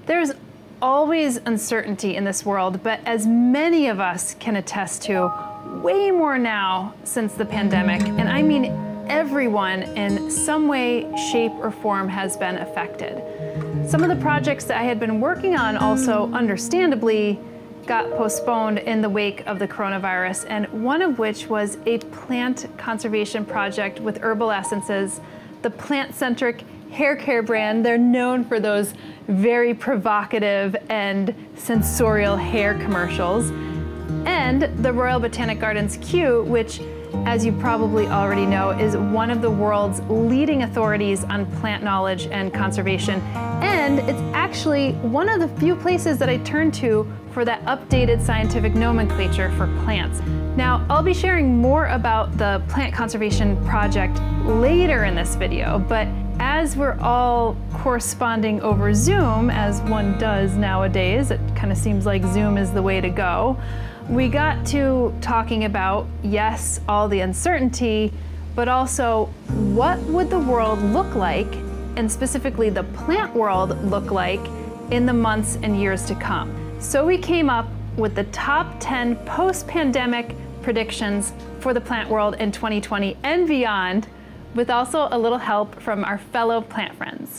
There's always uncertainty in this world, but as many of us can attest to, way more now since the pandemic, and I mean everyone in some way, shape, or form has been affected. Some of the projects that I had been working on also, understandably, got postponed in the wake of the coronavirus, and one of which was a plant conservation project with Herbal Essences, the plant-centric hair care brand. They're known for those very provocative and sensorial hair commercials. And the Royal Botanic Gardens Kew, which, as you probably already know, is one of the world's leading authorities on plant knowledge and conservation. And it's actually one of the few places that I turn to for that updated scientific nomenclature for plants. Now, I'll be sharing more about the plant conservation project later in this video, but as we're all corresponding over Zoom, as one does nowadays, it kind of seems like Zoom is the way to go, we got to talking about, yes, all the uncertainty, but also what would the world look like, and specifically the plant world look like, in the months and years to come. So we came up with the top 10 post-pandemic predictions for the plant world in 2020 and beyond, with also a little help from our fellow plant friends.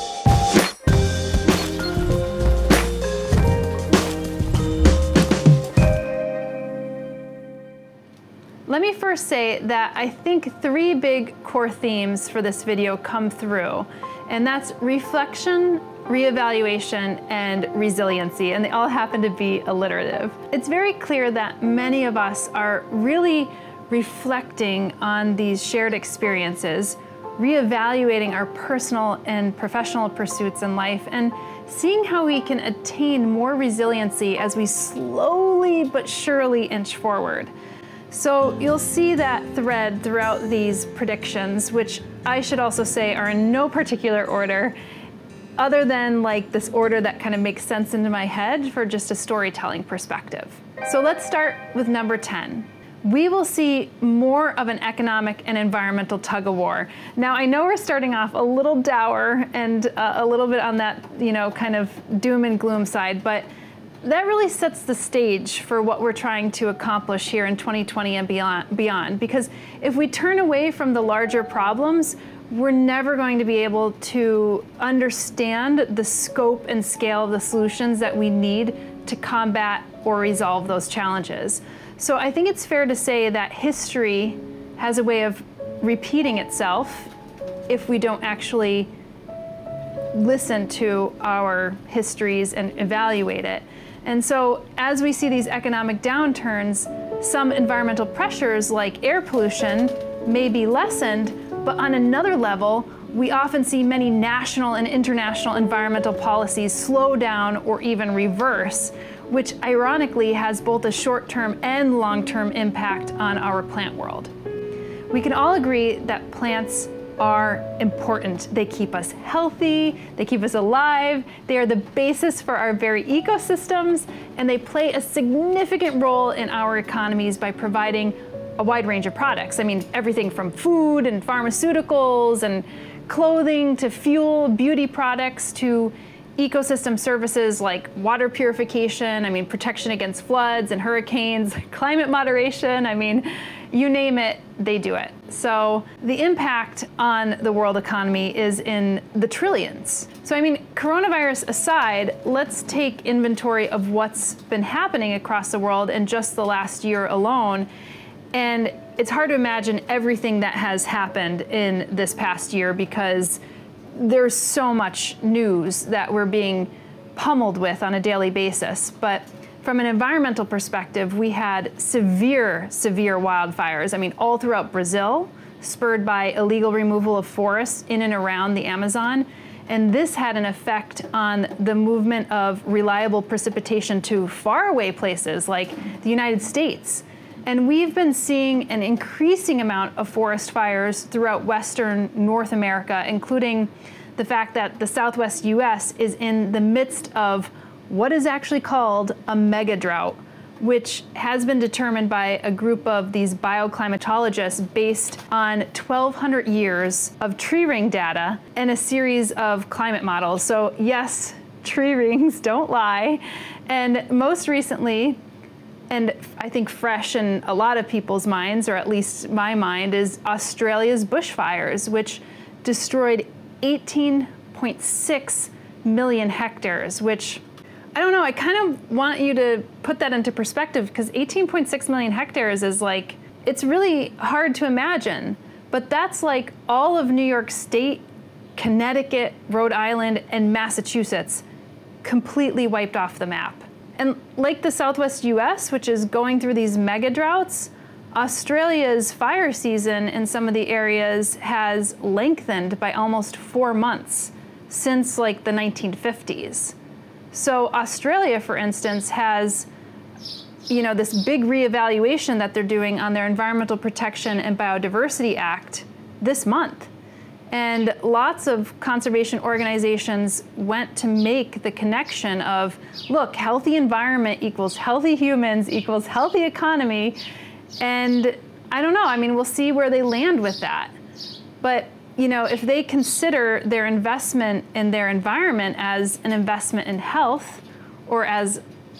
Let me first say that I think 3 big core themes for this video come through, and that's reflection, reevaluation, and resiliency, and they all happen to be alliterative. It's very clear that many of us are really reflecting on these shared experiences, reevaluating our personal and professional pursuits in life, and seeing how we can attain more resiliency as we slowly but surely inch forward. So you'll see that thread throughout these predictions, which I should also say are in no particular order, other than like this order that kind of makes sense into my head for just a storytelling perspective. So let's start with number 10. We will see more of an economic and environmental tug-of-war. Now, I know we're starting off a little dour and a little bit on that, kind of doom and gloom side, but that really sets the stage for what we're trying to accomplish here in 2020 and beyond. Because if we turn away from the larger problems, we're never going to be able to understand the scope and scale of the solutions that we need to combat or resolve those challenges. So I think it's fair to say that history has a way of repeating itself if we don't actually listen to our histories and evaluate it. And so as we see these economic downturns, some environmental pressures like air pollution may be lessened, but on another level, we often see many national and international environmental policies slow down or even reverse, which ironically has both a short-term and long-term impact on our plant world. We can all agree that plants are important. They keep us healthy, they keep us alive, they are the basis for our very ecosystems, and they play a significant role in our economies by providing a wide range of products. I mean, everything from food and pharmaceuticals and clothing to fuel, beauty products to ecosystem services like water purification, protection against floods and hurricanes, climate moderation, you name it, they do it. So the impact on the world economy is in the trillions. So coronavirus aside, let's take inventory of what's been happening across the world in just the last year alone. And it's hard to imagine everything that has happened in this past year because there's so much news that we're being pummeled with on a daily basis. But from an environmental perspective, we had severe wildfires. All throughout Brazil, spurred by illegal removal of forests in and around the Amazon. And this had an effect on the movement of reliable precipitation to faraway places like the United States. And we've been seeing an increasing amount of forest fires throughout Western North America, including the fact that the Southwest US is in the midst of what is actually called a mega drought, which has been determined by a group of these bioclimatologists based on 1,200 years of tree ring data and a series of climate models. So yes, tree rings don't lie. And most recently, and I think fresh in a lot of people's minds, or at least my mind, is Australia's bushfires, which destroyed 18.6 million hectares, which, I don't know, I kind of want you to put that into perspective, because 18.6 million hectares is like, it's really hard to imagine, but that's like all of New York State, Connecticut, Rhode Island, and Massachusetts completely wiped off the map. And like the Southwest US, which is going through these mega droughts, Australia's fire season in some of the areas has lengthened by almost 4 months since like the 1950s. So Australia, for instance, has, this big reevaluation that they're doing on their Environmental Protection and Biodiversity Act this month. And lots of conservation organizations went to make the connection of, look, healthy environment equals healthy humans equals healthy economy. And I don't know, we'll see where they land with that. But, if they consider their investment in their environment as an investment in health, or as,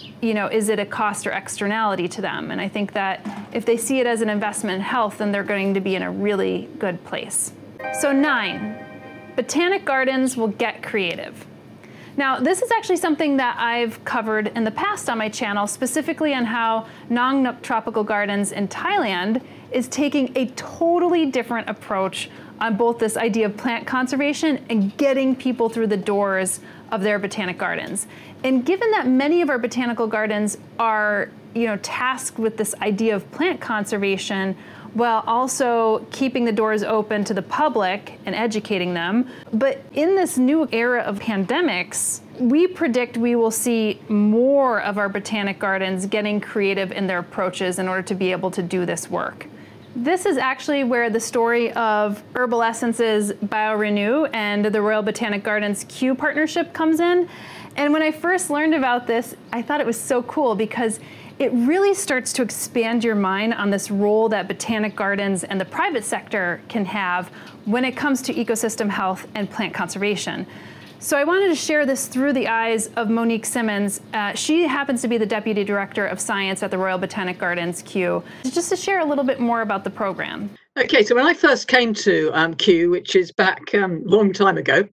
is it a cost or externality to them? And I think that if they see it as an investment in health, then they're going to be in a really good place. So 9, botanic gardens will get creative. Now, this is actually something that I've covered in the past on my channel, specifically on how Nong Tropical Gardens in Thailand is taking a totally different approach on both this idea of plant conservation and getting people through the doors of their botanic gardens. And given that many of our botanical gardens are, tasked with this idea of plant conservation, while also keeping the doors open to the public and educating them. But in this new era of pandemics, we predict we will see more of our botanic gardens getting creative in their approaches in order to be able to do this work. This is actually where the story of Herbal Essence's BioRenew and the Royal Botanic Gardens Kew partnership comes in. And when I first learned about this, I thought it was so cool, because it really starts to expand your mind on this role that botanic gardens and the private sector can have when it comes to ecosystem health and plant conservation. So I wanted to share this through the eyes of Monique Simmonds. She happens to be the Deputy Director of Science at the Royal Botanic Gardens, Kew, just to share a little bit more about the program. Okay, so when I first came to Kew, which is back a long time ago,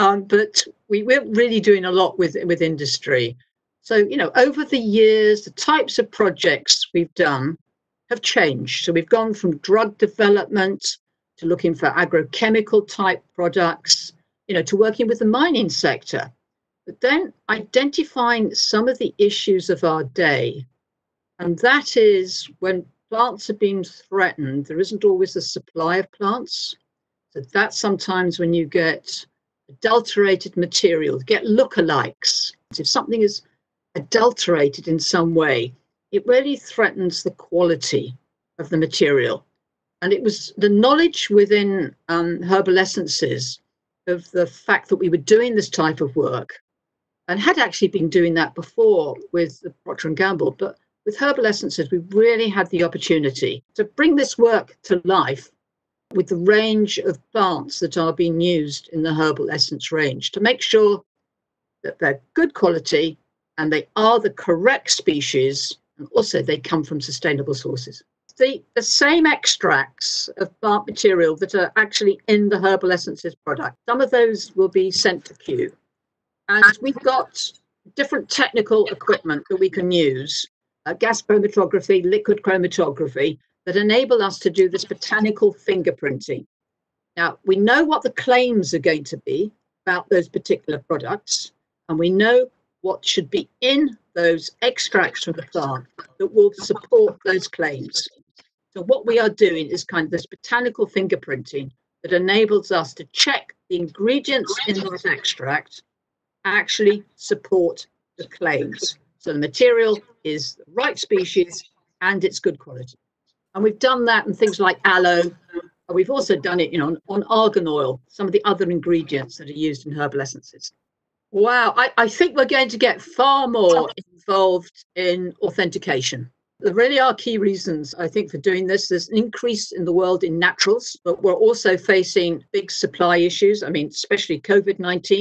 but we're really doing a lot with industry. So, over the years, the types of projects we've done have changed. So we've gone from drug development to looking for agrochemical type products, to working with the mining sector, but then identifying some of the issues of our day. And that is, when plants are being threatened, there isn't always a supply of plants. So that's sometimes when you get adulterated material, get lookalikes. If something is adulterated in some way, it really threatens the quality of the material. And it was the knowledge within Herbal Essences of the fact that we were doing this type of work, and had actually been doing that before with the Procter & Gamble, but with Herbal Essences, we really had the opportunity to bring this work to life with the range of plants that are being used in the Herbal Essence range, to make sure that they're good quality and they are the correct species, and also they come from sustainable sources. The same extracts of plant material that are actually in the Herbal Essences product, some of those will be sent to Kew. And we've got different technical equipment that we can use, gas chromatography, liquid chromatography, that enable us to do this botanical fingerprinting. Now, we know what the claims are going to be about those particular products, and we know what should be in those extracts from the plant that will support those claims. So what we are doing is kind of this botanical fingerprinting that enables us to check the ingredients in that extract actually support the claims. So the material is the right species and it's good quality. And we've done that in things like aloe. We've also done it, on argan oil, some of the other ingredients that are used in Herbal Essences. Wow, I think we're going to get far more involved in authentication. There really are key reasons, I think, for doing this. There's an increase in the world in naturals, but we're also facing big supply issues. I mean, especially COVID-19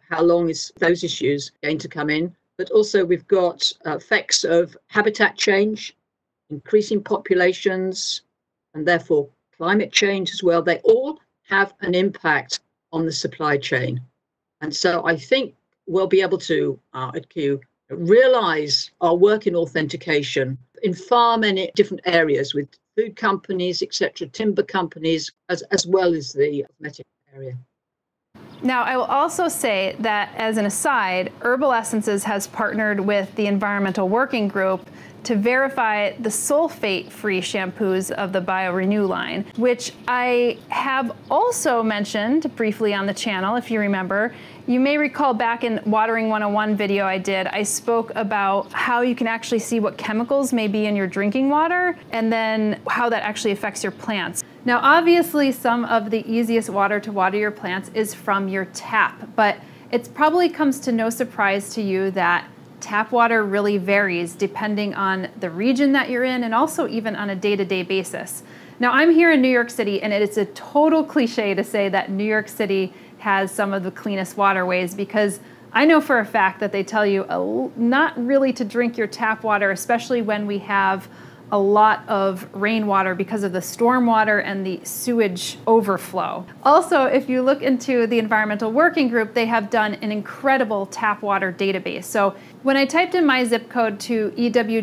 how long is those issues going to come in? But also we've got effects of habitat change, increasing populations, and therefore climate change as well. They all have an impact on the supply chain. And so I think we'll be able to, at Q, realize our work in authentication in far many different areas with food companies, etc., timber companies, as well as the cosmetic area. Now, I will also say that, as an aside, Herbal Essences has partnered with the Environmental Working Group to verify the sulfate-free shampoos of the BioRenew line, which I have also mentioned briefly on the channel, if you remember. You may recall back in Watering 101 video I did, I spoke about how you can actually see what chemicals may be in your drinking water and then how that actually affects your plants. Now, obviously, some of the easiest water to water your plants is from your tap, but it probably comes to no surprise to you that tap water really varies depending on the region that you're in and also even on a day-to-day basis. Now, I'm here in New York City, and it's a total cliche to say that New York City has some of the cleanest waterways, because I know for a fact that they tell you not really to drink your tap water, especially when we have a lot of rainwater because of the storm water and the sewage overflow. Also, if you look into the Environmental Working Group, they have done an incredible tap water database. So when I typed in my zip code to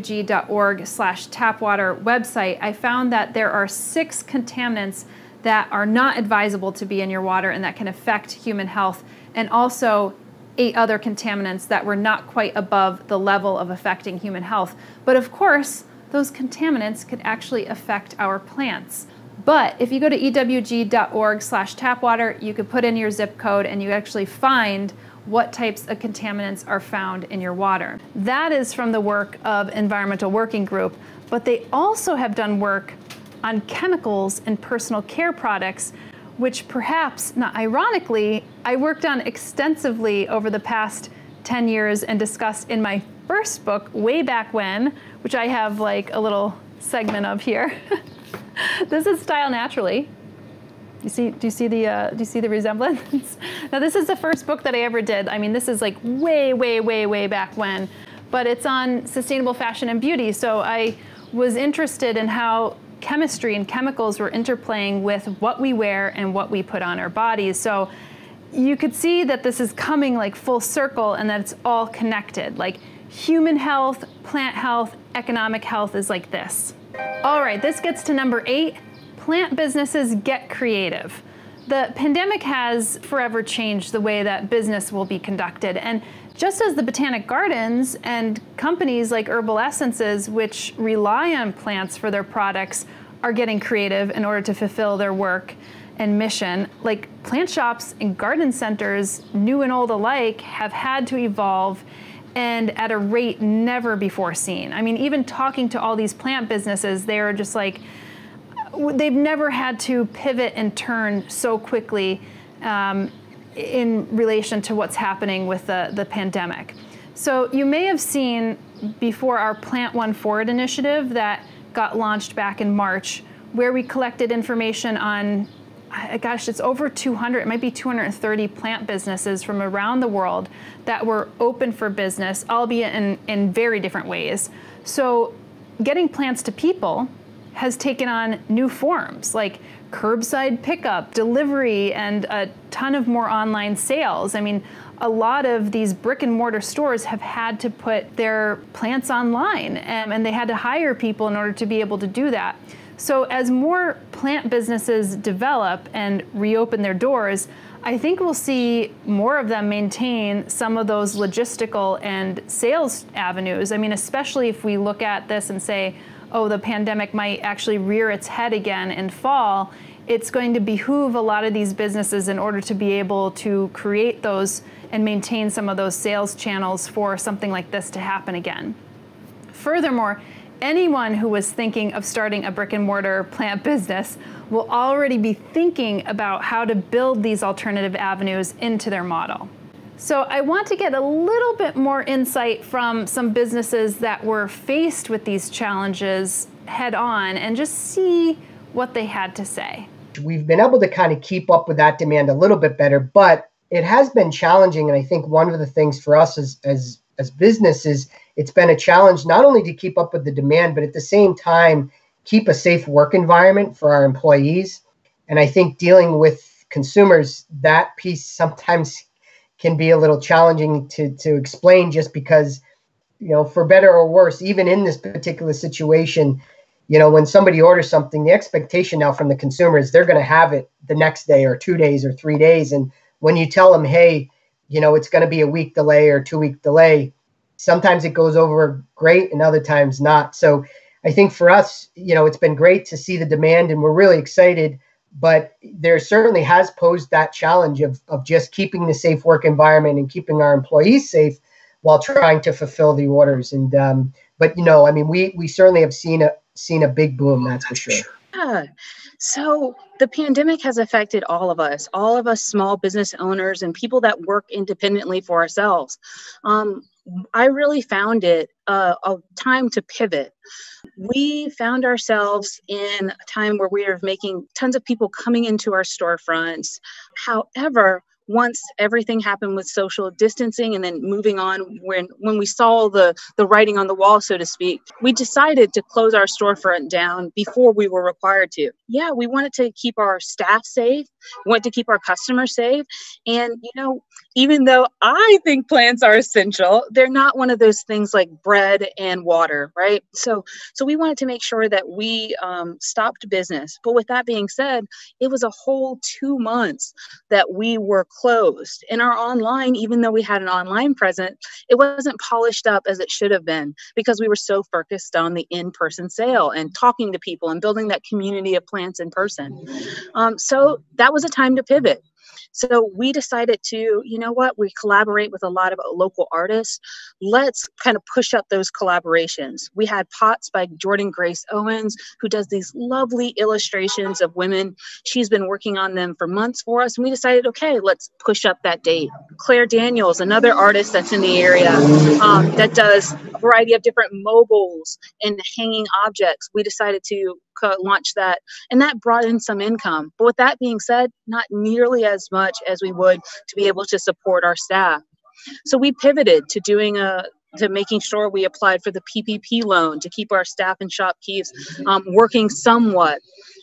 ewg.org/tapwater website, I found that there are 6 contaminants that are not advisable to be in your water and that can affect human health, and also 8 other contaminants that were not quite above the level of affecting human health. But of course, those contaminants could actually affect our plants. But if you go to ewg.org/tapwater, you could put in your zip code and you actually find what types of contaminants are found in your water. That is from the work of Environmental Working Group, but they also have done work on chemicals and personal care products, which perhaps, not ironically, I worked on extensively over the past 10 years and discussed in my first book way back when, which I have like a little segment of here. This is Style Naturally. Do you see the resemblance? Now, this is the first book that I ever did. I mean, this is like way back when, but it's on sustainable fashion and beauty. So I was interested in how chemistry and chemicals were interplaying with what we wear and what we put on our bodies. So you could see that this is coming like full circle and that it's all connected. Like human health, plant health, economic health is like this. All right, this gets to number 8. Plant businesses get creative. The pandemic has forever changed the way that business will be conducted. And just as the Botanic Gardens and companies like Herbal Essences, which rely on plants for their products, are getting creative in order to fulfill their work and mission, like plant shops and garden centers, new and old alike, have had to evolve, and at a rate never before seen. I mean, even talking to all these plant businesses, they're just like, they've never had to pivot and turn so quickly in relation to what's happening with the pandemic. So you may have seen before our Plant One Forward initiative that got launched back in March, where we collected information on, gosh, it's over 200, it might be 230 plant businesses from around the world that were open for business, albeit in very different ways. So getting plants to people has taken on new forms, like curbside pickup, delivery, and a ton of more online sales. I mean, a lot of these brick and mortar stores have had to put their plants online, and they had to hire people in order to be able to do that. So as more plant businesses develop and reopen their doors, I think we'll see more of them maintain some of those logistical and sales avenues. I mean, especially if we look at this and say, oh, the pandemic might actually rear its head again in fall, it's going to behoove a lot of these businesses in order to be able to create those and maintain some of those sales channels for something like this to happen again. Furthermore, anyone who was thinking of starting a brick and mortar plant business will already be thinking about how to build these alternative avenues into their model. So I want to get a little bit more insight from some businesses that were faced with these challenges head on and just see what they had to say. We've been able to kind of keep up with that demand a little bit better, but it has been challenging. And I think one of the things for us as businesses, it's been a challenge not only to keep up with the demand, but at the same time, keep a safe work environment for our employees. And I think dealing with consumers, that piece sometimes can be a little challenging to explain, just because, for better or worse, even in this particular situation, when somebody orders something, the expectation now from the consumer is they're going to have it the next day or 2 days or 3 days. And when you tell them, hey, it's going to be a week delay or 2-week delay, sometimes it goes over great and other times not. So I think for us, it's been great to see the demand and we're really excited, but there certainly has posed that challenge of just keeping the safe work environment and keeping our employees safe while trying to fulfill the orders. And, but we certainly have seen a big boom, that's for sure. Yeah. So the pandemic has affected all of us small business owners and people that work independently for ourselves. I really found it a time to pivot. We found ourselves in a time where we were making tons of people coming into our storefronts. However, once everything happened with social distancing and then moving on, when we saw the writing on the wall, so to speak, we decided to close our storefront down before we were required to. Yeah, we wanted to keep our staff safe, we wanted to keep our customers safe. And, even though I think plants are essential, they're not one of those things like bread and water, right? So we wanted to make sure that we stopped business. But with that being said, it was a whole 2 months that we were closed. And our online, even though we had an online presence, it wasn't polished up as it should have been because we were so focused on the in-person sale and talking to people and building that community of plants in person. So that was a time to pivot. So we decided to, we collaborate with a lot of local artists. Let's kind of push up those collaborations. We had pots by Jordan Grace Owens, who does these lovely illustrations of women. She's been working on them for months for us. And we decided, okay, let's push up that date. Claire Daniels, another artist that's in the area that does a variety of different mobiles and hanging objects. We decided to launch that, and that brought in some income. But with that being said, not nearly as much as we would to be able to support our staff. So we pivoted to making sure we applied for the PPP loan to keep our staff and shopkeepers working somewhat.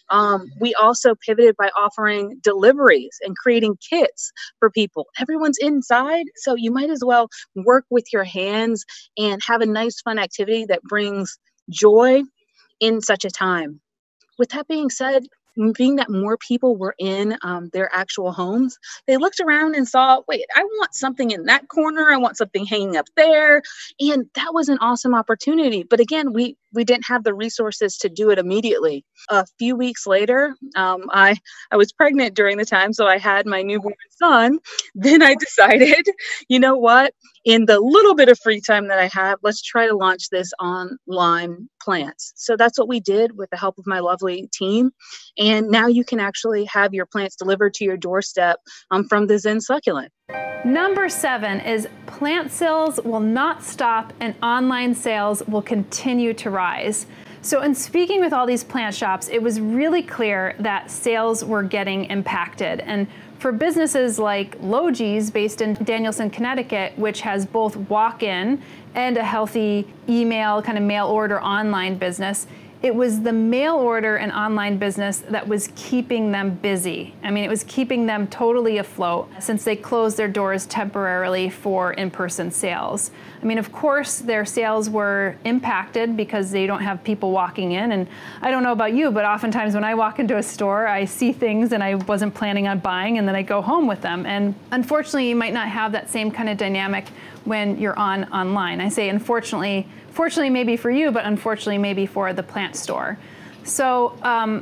We also pivoted by offering deliveries and creating kits for people. Everyone's inside, so you might as well work with your hands and have a nice, fun activity that brings joy in such a time. With that being said, being that more people were in their actual homes, they looked around and saw, wait, I want something in that corner. I want something hanging up there. And that was an awesome opportunity. But again, we didn't have the resources to do it immediately. A few weeks later, I was pregnant during the time, so I had my newborn son. Then I decided, you know what? In the little bit of free time that I have, let's try to launch this online plants. So that's what we did with the help of my lovely team. And now you can actually have your plants delivered to your doorstep from the Zen Succulent. Number 7 is plant sales will not stop and online sales will continue to rise. So in speaking with all these plant shops, it was really clear that sales were getting impacted. And for businesses like Logie's, based in Danielson, Connecticut, which has both walk-in and a healthy email, kind of mail order online business, it was the mail order and online business that was keeping them busy. I mean, it was keeping them totally afloat since they closed their doors temporarily for in-person sales. I mean, of course, their sales were impacted because they don't have people walking in. And I don't know about you, but oftentimes when I walk into a store, I see things and I wasn't planning on buying, and then I go home with them. And unfortunately, you might not have that same kind of dynamic when you're online. I say unfortunately, fortunately maybe for you, but unfortunately maybe for the plant store. So,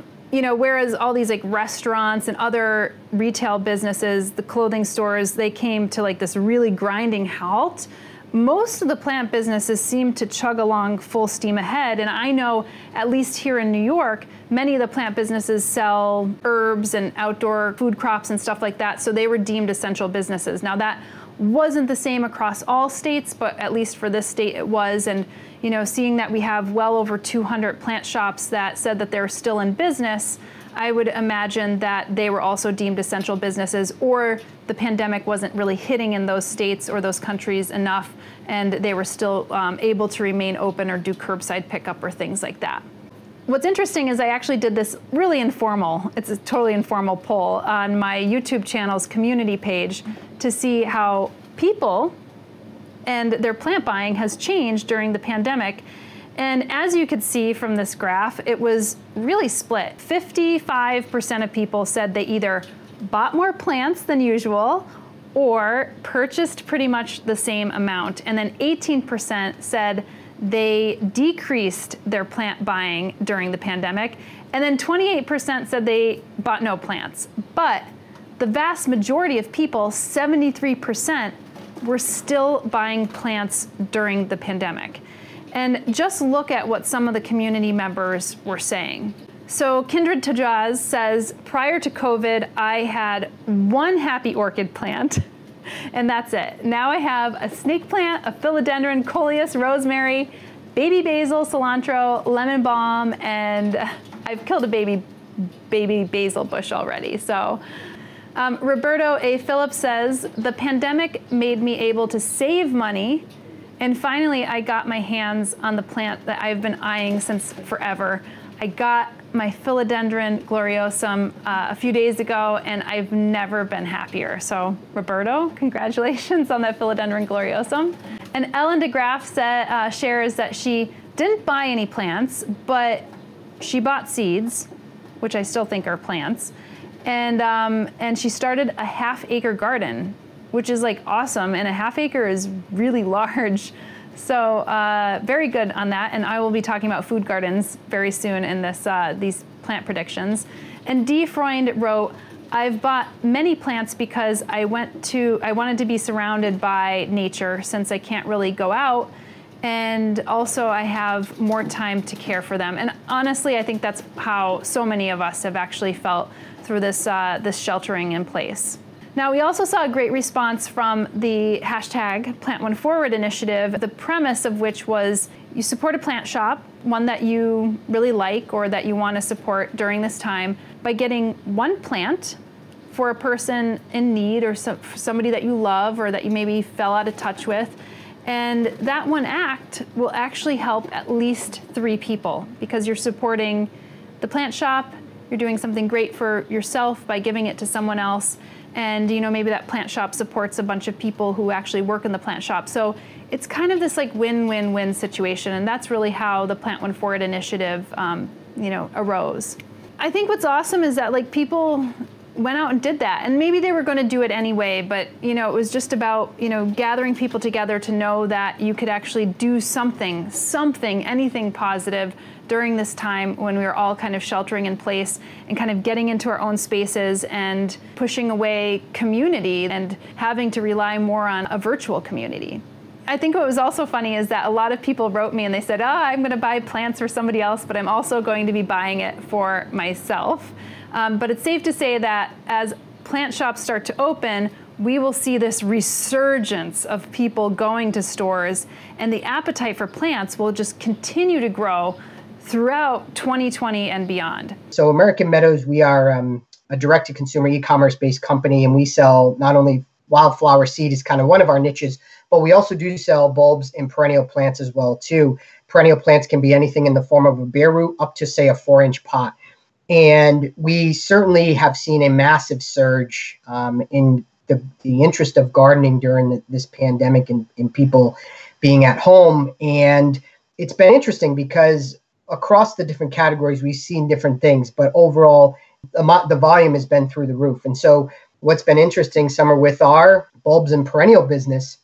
whereas all these like restaurants and other retail businesses, the clothing stores, they came to like this really grinding halt, most of the plant businesses seem to chug along full steam ahead. And I know, at least here in New York, many of the plant businesses sell herbs and outdoor food crops and stuff like that. So they were deemed essential businesses. Now that wasn't the same across all states, but at least for this state it was. And seeing that we have well over 200 plant shops that said that they're still in business, I would imagine that they were also deemed essential businesses, or the pandemic wasn't really hitting in those states or those countries enough, and they were still able to remain open or do curbside pickup or things like that. What's interesting is I actually did this really informal, it's a totally informal poll on my YouTube channel's community page to see how people and their plant buying has changed during the pandemic. And as you could see from this graph, it was really split. 55% of people said they either bought more plants than usual or purchased pretty much the same amount. And then 18% said they decreased their plant buying during the pandemic. And then 28% said they bought no plants. But the vast majority of people, 73%, were still buying plants during the pandemic. And just look at what some of the community members were saying. So Kindred Tajaz says, prior to COVID, I had one happy orchid plant, and that's it. Now I have a snake plant, a philodendron, coleus, rosemary, baby basil, cilantro, lemon balm, and I've killed a baby basil bush already. So Roberto A. Phillips says, the pandemic made me able to save money, and finally I got my hands on the plant that I've been eyeing since forever. I got my philodendron gloriosum a few days ago, and I've never been happier. So Roberto, congratulations on that philodendron gloriosum. And Ellen DeGraff shares that she didn't buy any plants, but she bought seeds, which I still think are plants. And she started a half-acre garden, which is like awesome. And a half acre is really large. So very good on that. And I will be talking about food gardens very soon in this these plant predictions. And Dee Freund wrote, I've bought many plants because I wanted to be surrounded by nature since I can't really go out. And also I have more time to care for them. And honestly, I think that's how so many of us have actually felt through this, this sheltering in place. Now, we also saw a great response from the hashtag Plant One Forward initiative, the premise of which was you support a plant shop, one that you really like or that you want to support during this time, by getting one plant for a person in need or somebody that you love or that you maybe fell out of touch with. And that one act will actually help at least 3 people because you're supporting the plant shop, you're doing something great for yourself by giving it to someone else, and maybe that plant shop supports a bunch of people who actually work in the plant shop. So it's kind of this like win-win-win situation, and that's really how the Plant One Forward initiative arose. I think what's awesome is that like people went out and did that, and maybe they were going to do it anyway, but it was just about gathering people together to know that you could actually do something, anything positive during this time when we were all kind of sheltering in place and kind of getting into our own spaces and pushing away community and having to rely more on a virtual community. I think what was also funny is that a lot of people wrote me and they said, I'm going to buy plants for somebody else, but I'm also going to be buying it for myself. But it's safe to say that as plant shops start to open, we will see this resurgence of people going to stores, and the appetite for plants will just continue to grow throughout 2020 and beyond. So American Meadows, we are a direct-to-consumer e-commerce based company, and we sell not only wildflower seed is kind of one of our niches, but we also do sell bulbs and perennial plants as well too. Perennial plants can be anything in the form of a bare root up to say a 4-inch pot. And we certainly have seen a massive surge in the interest of gardening during this pandemic and people being at home. And it's been interesting because across the different categories, we've seen different things, but overall, the volume has been through the roof. And so what's been interesting, Summer, with our bulbs and perennial business,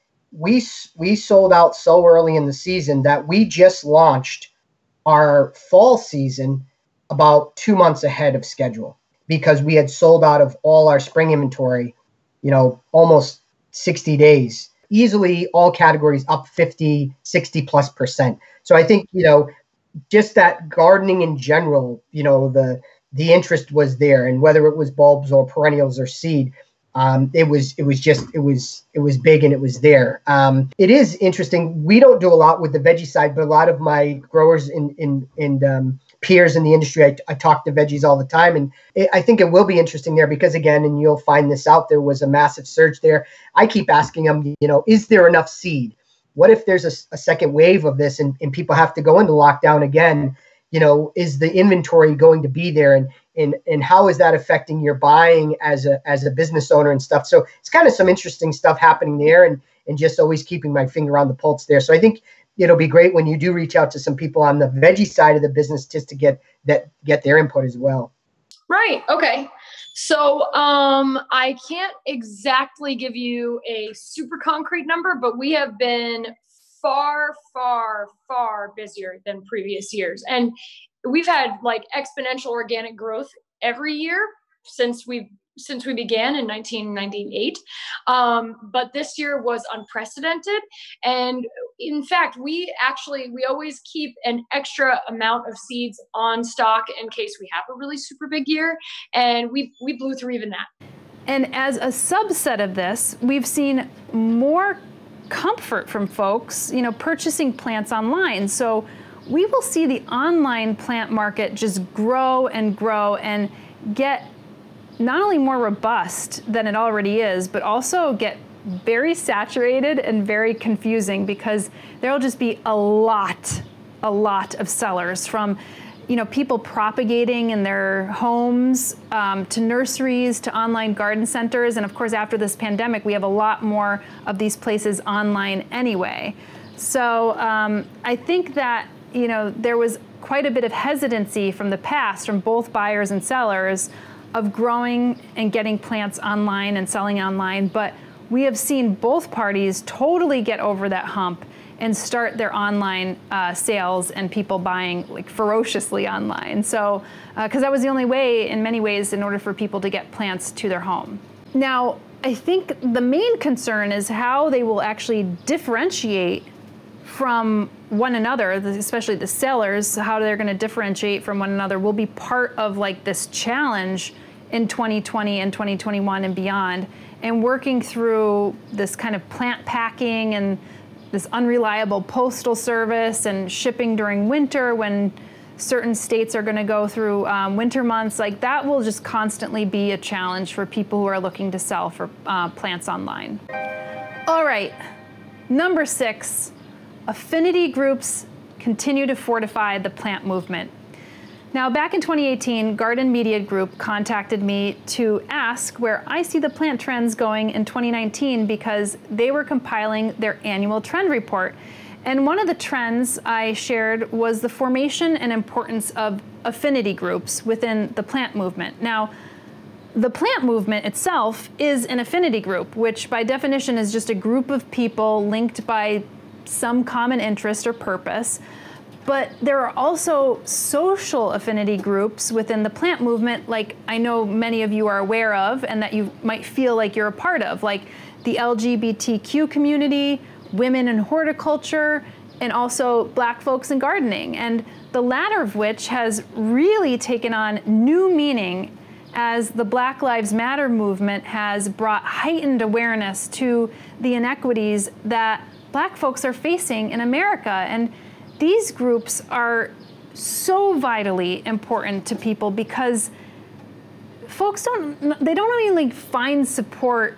we sold out so early in the season that we just launched our fall season about 2 months ahead of schedule because we had sold out of all our spring inventory, almost 60 days. Easily all categories up 50, 60+%. So I think, just that gardening in general, the interest was there, and whether it was bulbs or perennials or seed, it was big and it was there. It is interesting. We don't do a lot with the veggie side, but a lot of my growers and peers in the industry, I talk to veggies all the time, and I think it will be interesting there because, again, and you'll find this out, there was a massive surge there. I keep asking them, is there enough seed? What if there's a second wave of this and people have to go into lockdown again? Is the inventory going to be there? And how is that affecting your buying as a business owner and stuff? So it's kind of some interesting stuff happening there, and just always keeping my finger on the pulse there. So I think it'll be great when you do reach out to some people on the veggie side of the business just to get their input as well. Right. Okay. So I can't exactly give you a super concrete number, but we have been far, far, far busier than previous years. And we've had like exponential organic growth every year since we began in 1998. But this year was unprecedented. And in fact, we always keep an extra amount of seeds on stock in case we have a really super big year. And we blew through even that. And as a subset of this, we've seen more comfort from folks, purchasing plants online. So we will see the online plant market just grow and grow and get not only more robust than it already is, but also get very saturated and very confusing because there'll just be a lot of sellers, from people propagating in their homes, to nurseries, to online garden centers. And of course, after this pandemic, we have a lot more of these places online anyway. So I think that, there was quite a bit of hesitancy from the past from both buyers and sellers of growing and getting plants online and selling online. But we have seen both parties totally get over that hump and start their online sales and people buying like ferociously online. So, because that was the only way in many ways in order for people to get plants to their home. Now, I think the main concern is how they will actually differentiate from one another, especially the sellers, how they're gonna differentiate from one another will be part of like this challenge in 2020 and 2021 and beyond, and working through this kind of plant packing and this unreliable postal service and shipping during winter when certain states are going to go through winter months. Like that will just constantly be a challenge for people who are looking to sell for plants online. All right, number 6, affinity groups continue to fortify the plant movement. Now, back in 2018, Garden Media Group contacted me to ask where I see the plant trends going in 2019 because they were compiling their annual trend report. And one of the trends I shared was the formation and importance of affinity groups within the plant movement. Now, the plant movement itself is an affinity group, which by definition is just a group of people linked by some common interest or purpose. But there are also social affinity groups within the plant movement, like I know many of you are aware of and that you might feel like you're a part of, like the LGBTQ community, women in horticulture, and also Black folks in gardening. And the latter of which has really taken on new meaning as the Black Lives Matter movement has brought heightened awareness to the inequities that Black folks are facing in America. And these groups are so vitally important to people because folks don't only find support,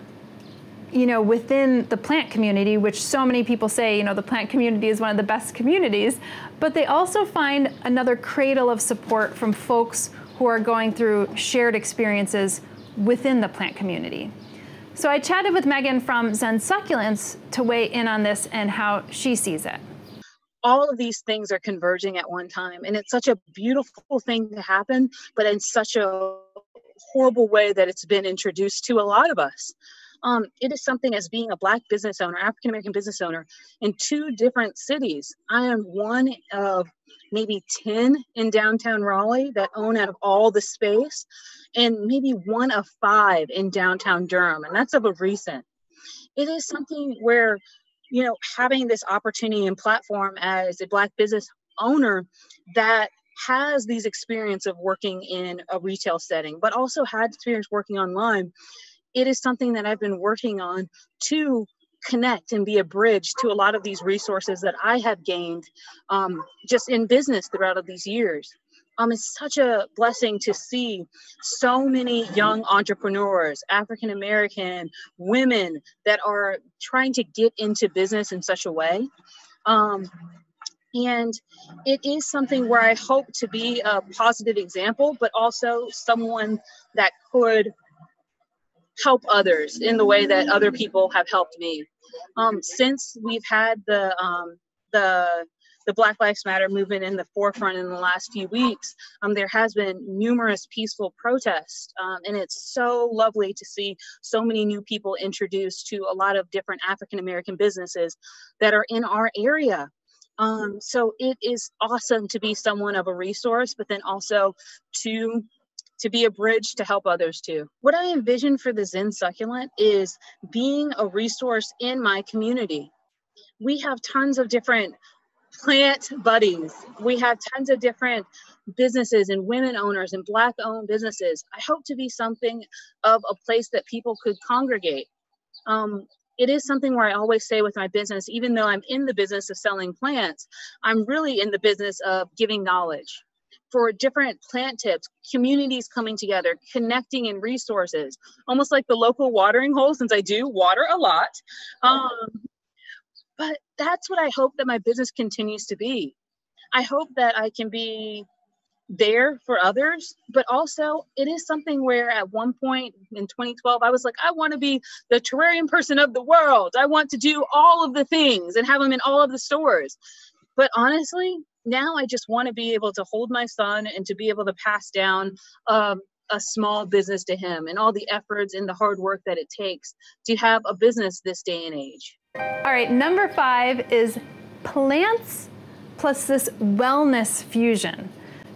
within the plant community, which so many people say, the plant community is one of the best communities, but they also find another cradle of support from folks who are going through shared experiences within the plant community. So I chatted with Megan from Zen Succulents to weigh in on this and how she sees it. All of these things are converging at one time. And it's such a beautiful thing to happen, but in such a horrible way that it's been introduced to a lot of us. It is something as being a Black business owner, African-American business owner in 2 different cities. I am one of maybe 10 in downtown Raleigh that own out of all the space, and maybe 1 of 5 in downtown Durham. And that's of a recent. It is something where having this opportunity and platform as a Black business owner that has these experience of working in a retail setting, but also had experience working online, it is something that I've been working on to connect and be a bridge to a lot of these resources that I have gained just in business throughout these years. It's such a blessing to see so many young entrepreneurs, African American women, that are trying to get into business in such a way. And it is something where I hope to be a positive example, but also someone that could help others in the way that other people have helped me. Since we've had the Black Lives Matter movement in the forefront in the last few weeks, there has been numerous peaceful protests, and it's so lovely to see so many new people introduced to a lot of different African American businesses that are in our area. So it is awesome to be someone of a resource, but then also to be a bridge to help others too. What I envision for the Zen Succulent is being a resource in my community. We have tons of different plant buddies. We have tons of different businesses and women owners and Black owned businesses. I hope to be something of a place that people could congregate. It is something where I always say with my business, even though I'm in the business of selling plants, I'm really in the business of giving knowledge for different plant tips, communities coming together, connecting in resources, almost like the local watering hole, since I do water a lot. But that's what I hope that my business continues to be. I hope that I can be there for others, but also it is something where at one point in 2012, I was like, I want to be the terrarium person of the world. I want to do all of the things and have them in all of the stores. But honestly, now I just want to be able to hold my son and to be able to pass down a small business to him, and all the efforts and the hard work that it takes to have a business this day and age. All right, number 5 is plants plus this wellness fusion.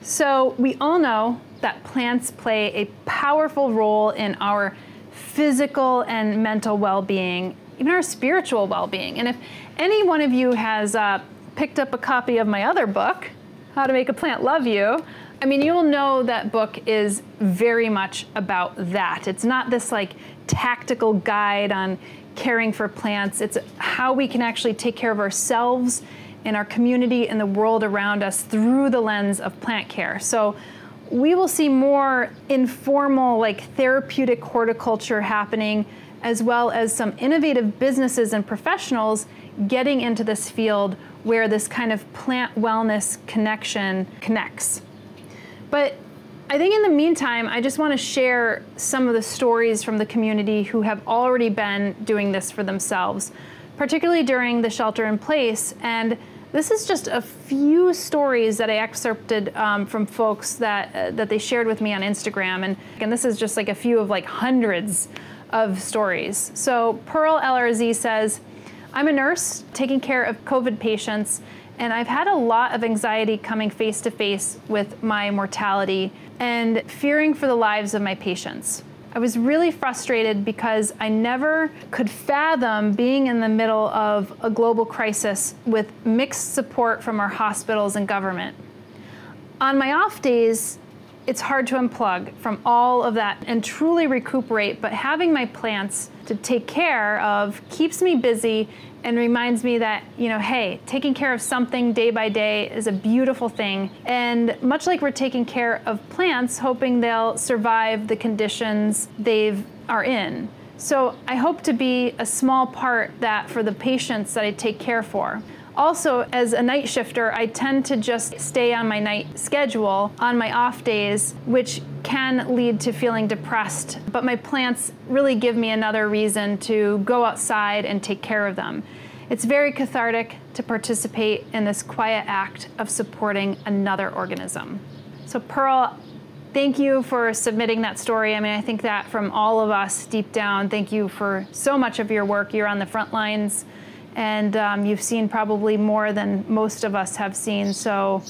So we all know that plants play a powerful role in our physical and mental well-being, even our spiritual well-being. And if any one of you has picked up a copy of my other book, How to Make a Plant Love You, I mean, you'll know that book is very much about that. It's not this like tactical guide on caring for plants. It's how we can actually take care of ourselves and our community and the world around us through the lens of plant care. So we will see more informal, like therapeutic horticulture happening, as well as some innovative businesses and professionals getting into this field where this kind of plant wellness connection connects. But I think in the meantime, I just want to share some of the stories from the community who have already been doing this for themselves, particularly during the shelter in place. And this is just a few stories that I excerpted from folks that they shared with me on Instagram. And this is just like a few of like hundreds of stories. So Pearl LRZ says, I'm a nurse taking care of COVID patients, and I've had a lot of anxiety coming face to face with my mortality and fearing for the lives of my patients. I was really frustrated because I never could fathom being in the middle of a global crisis with mixed support from our hospitals and government. On my off days, it's hard to unplug from all of that and truly recuperate, but having my plants to take care of keeps me busy and reminds me that, you know, hey, taking care of something day by day is a beautiful thing. And much like we're taking care of plants, hoping they'll survive the conditions they are in. So I hope to be a small part that for the patients that I take care for. Also, as a night shifter, I tend to just stay on my night schedule on my off days, which can lead to feeling depressed. But my plants really give me another reason to go outside and take care of them. It's very cathartic to participate in this quiet act of supporting another organism. So Pearl, thank you for submitting that story. I mean, I think that from all of us deep down, thank you for so much of your work. You're on the front lines. And you've seen probably more than most of us have seen. So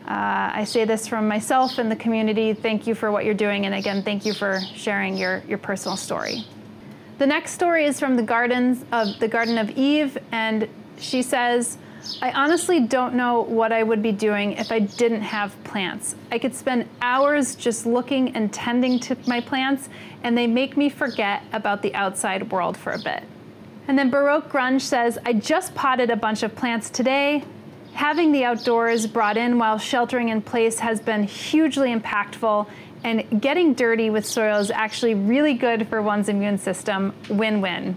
I say this from myself and the community. Thank you for what you're doing. And again, thank you for sharing your personal story. The next story is from the Garden of Eve. And she says, I honestly don't know what I would be doing if I didn't have plants. I could spend hours just looking and tending to my plants, and they make me forget about the outside world for a bit. And then Baroque Grunge says, I just potted a bunch of plants today, having the outdoors brought in while sheltering in place has been hugely impactful, and getting dirty with soil is actually really good for one's immune system. Win-win.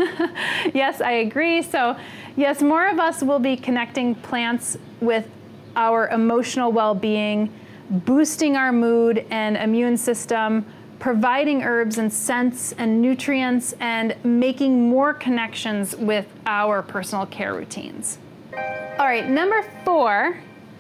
Yes, I agree. So yes, more of us will be connecting plants with our emotional well-being, boosting our mood and immune system, providing herbs and scents and nutrients, and making more connections with our personal care routines. All right, number 4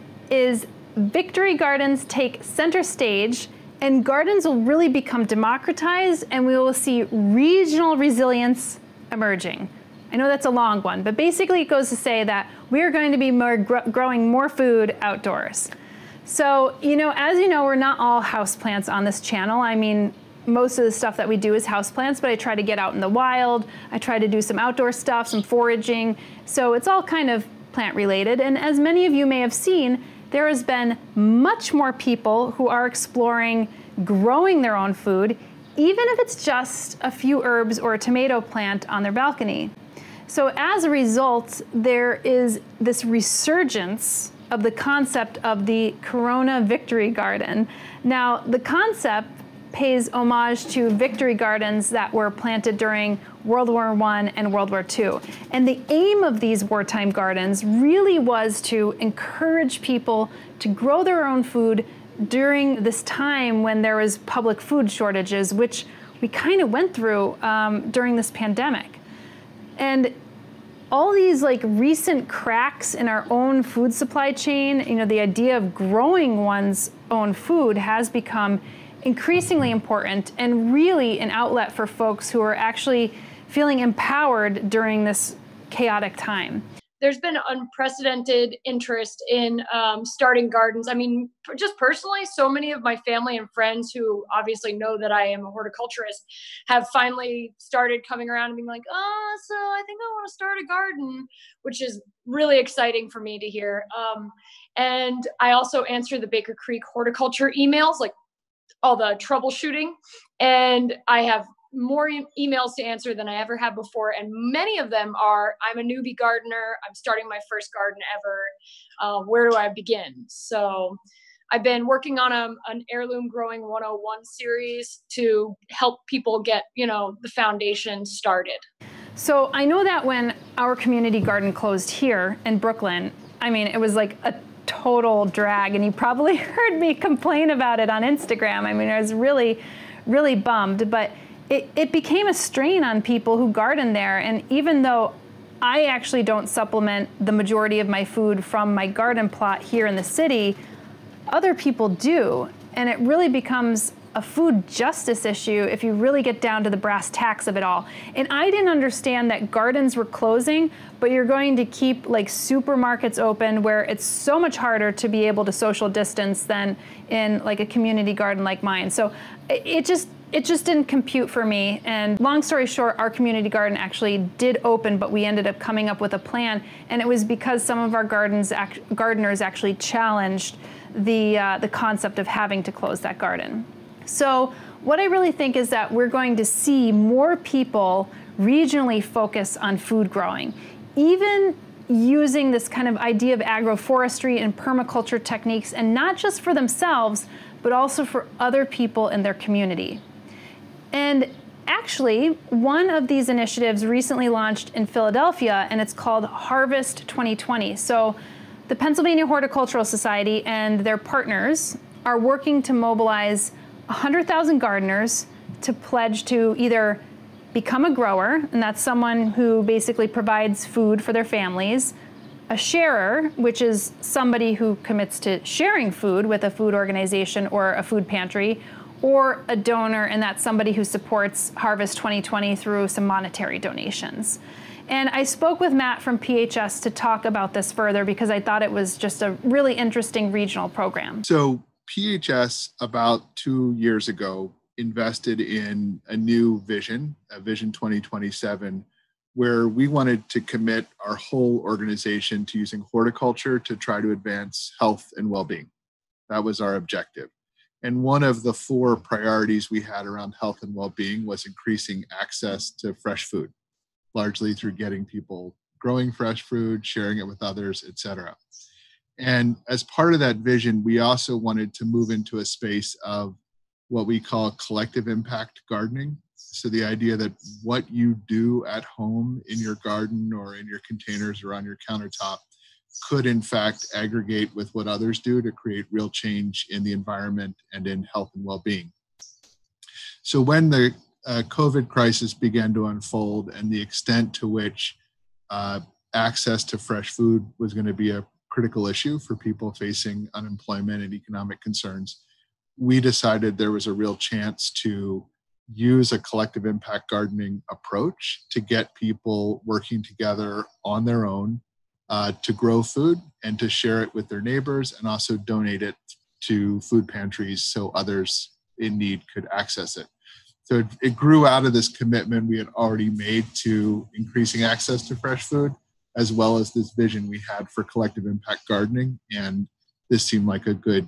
is victory gardens take center stage, and gardens will really become democratized, and we will see regional resilience emerging. I know that's a long one, but basically it goes to say that we are going to be growing more food outdoors. So, as you know, we're not all houseplants on this channel. I mean, most of the stuff that we do is houseplants, but I try to get out in the wild. I try to do some outdoor stuff, some foraging. So it's all kind of plant related. And as many of you may have seen, there has been much more people who are exploring growing their own food, even if it's just a few herbs or a tomato plant on their balcony. So as a result, there is this resurgence of the concept of the Corona Victory Garden. Now, the concept pays homage to victory gardens that were planted during World War I and World War II. And the aim of these wartime gardens really was to encourage people to grow their own food during this time when there was public food shortages, which we kind of went through during this pandemic. And all these recent cracks in our own food supply chain, the idea of growing one's own food has become increasingly important and really an outlet for folks who are actually feeling empowered during this chaotic time. There's been unprecedented interest in starting gardens. I mean, just personally, so many of my family and friends who obviously know that I am a horticulturist have finally started coming around and being like, oh, so I think I want to start a garden, which is really exciting for me to hear. And I also answer the Baker Creek horticulture emails, like all the troubleshooting. And I have more emails to answer than I ever have before. And many of them are, I'm a newbie gardener. I'm starting my first garden ever. Where do I begin? So I've been working on an heirloom growing 101 series to help people get, the foundation started. So I know that when our community garden closed here in Brooklyn, I mean, it was like a total drag, and you probably heard me complain about it on Instagram. I mean, I was really, really bummed, but it became a strain on people who garden there. And even though I actually don't supplement the majority of my food from my garden plot here in the city, other people do. And it really becomes a food justice issue if you really get down to the brass tacks of it all. And I didn't understand that gardens were closing, but you're going to keep supermarkets open where it's so much harder to be able to social distance than in a community garden like mine. So it just didn't compute for me. And long story short, our community garden actually did open, but we ended up coming up with a plan. And it was because some of our gardeners actually challenged the concept of having to close that garden. So what I really think is that we're going to see more people regionally focus on food growing, even using this kind of idea of agroforestry and permaculture techniques, and not just for themselves, but also for other people in their community. And actually, one of these initiatives recently launched in Philadelphia, and it's called Harvest 2020. So the Pennsylvania Horticultural Society and their partners are working to mobilize 100,000 gardeners to pledge to either become a grower, and that's someone who basically provides food for their families, a sharer, which is somebody who commits to sharing food with a food organization or a food pantry, or a donor, and that's somebody who supports Harvest 2020 through some monetary donations. And I spoke with Matt from PHS to talk about this further because I thought it was just a really interesting regional program. So PHS about 2 years ago invested in a new vision, a Vision 2027, where we wanted to commit our whole organization to using horticulture to try to advance health and well-being. That was our objective. And one of the 4 priorities we had around health and well-being was increasing access to fresh food, largely through getting people growing fresh food, sharing it with others, etc. And as part of that vision, we also wanted to move into a space of what we call collective impact gardening. So the idea that what you do at home in your garden or in your containers or on your countertop could in fact aggregate with what others do to create real change in the environment and in health and well-being. So when the COVID crisis began to unfold and the extent to which access to fresh food was going to be a critical issue for people facing unemployment and economic concerns, we decided there was a real chance to use a collective impact gardening approach to get people working together on their own to grow food and to share it with their neighbors and also donate it to food pantries so others in need could access it. So it grew out of this commitment we had already made to increasing access to fresh food, as well as this vision we had for collective impact gardening. And this seemed like a good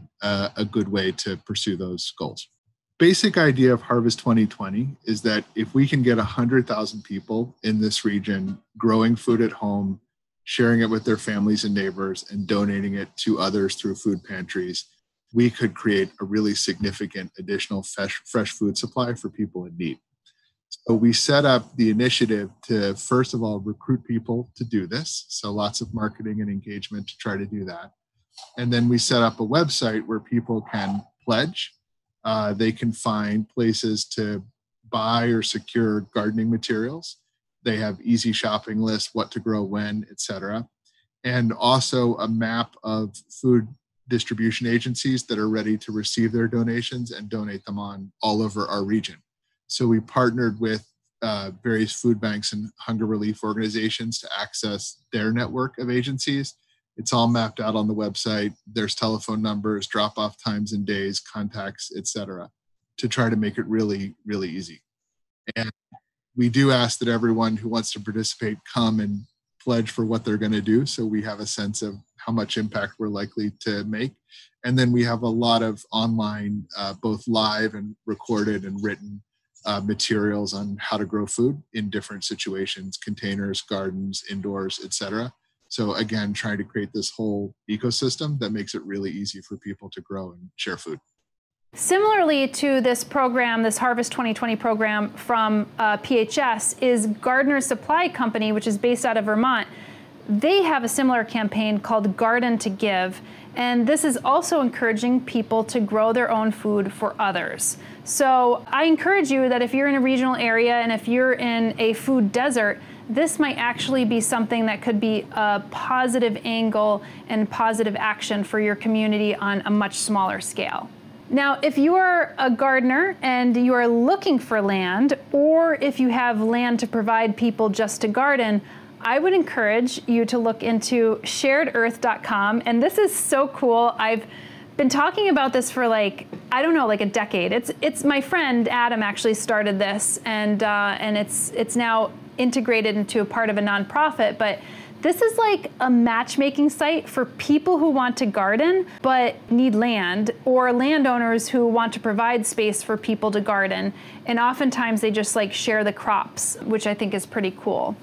way to pursue those goals. Basic idea of Harvest 2020 is that if we can get 100,000 people in this region growing food at home, sharing it with their families and neighbors, and donating it to others through food pantries, we could create a really significant additional fresh food supply for people in need. So we set up the initiative to, first of all, recruit people to do this. So lots of marketing and engagement to try to do that. And then we set up a website where people can pledge. They can find places to buy or secure gardening materials. They have easy shopping lists, what to grow when, etc. And also a map of food distribution agencies that are ready to receive their donations and donate them on all over our region. So we partnered with various food banks and hunger relief organizations to access their network of agencies. It's all mapped out on the website. There's telephone numbers, drop-off times and days, contacts, etc., to try to make it really, really easy. And we do ask that everyone who wants to participate come and pledge for what they're going to do, so we have a sense of how much impact we're likely to make. And then we have a lot of online, both live and recorded and written materials on how to grow food in different situations, containers, gardens, indoors, etc. So again, trying to create this whole ecosystem that makes it really easy for people to grow and share food. Similarly to this program, this Harvest 2020 program from PHS, is Gardener Supply Company, which is based out of Vermont. They have a similar campaign called Garden to Give, and this is also encouraging people to grow their own food for others. So I encourage you that if you're in a regional area and if you're in a food desert, this might actually be something that could be a positive angle and positive action for your community on a much smaller scale. Now, if you are a gardener and you are looking for land, or if you have land to provide people just to garden, I would encourage you to look into sharedearth.com. And this is so cool. I've been talking about this for like a decade. It's my friend Adam actually started this, and it's now integrated into a part of a nonprofit. But this is like a matchmaking site for people who want to garden but need land, or landowners who want to provide space for people to garden. And oftentimes they just like share the crops, which I think is pretty cool.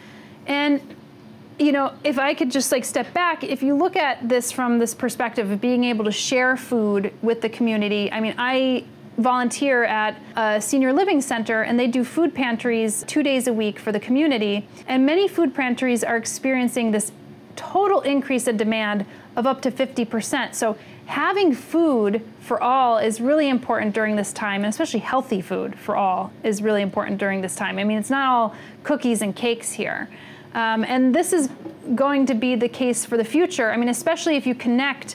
And you know, if I could just like step back, if you look at this from this perspective of being able to share food with the community, I mean, I volunteer at a senior living center, and they do food pantries 2 days a week for the community. And many food pantries are experiencing this total increase in demand of up to 50%. So having food for all is really important during this time, and especially healthy food for all is really important during this time. I mean, it's not all cookies and cakes here. And this is going to be the case for the future. I mean, especially if you connect